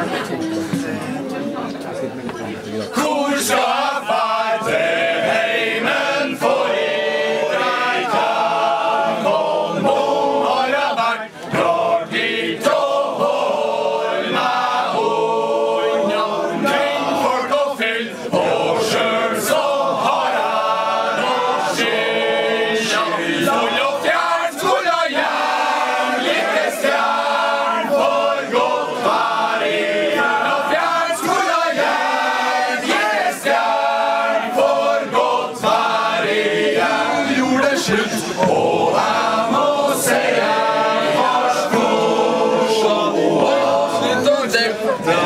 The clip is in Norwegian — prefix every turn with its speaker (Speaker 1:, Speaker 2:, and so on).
Speaker 1: Hvor skal far til heimen for jeg kan kom om har jeg vært klart dit å holde meg unna kvinnfolk og fyll og selv så har jeg noe skyld full og fjern skulle hjem like stjern for godt vær igjen og fjern skulle hjem like stjern for godt vær igjen gjorde det slutt og jeg må si jeg har skål og slutt og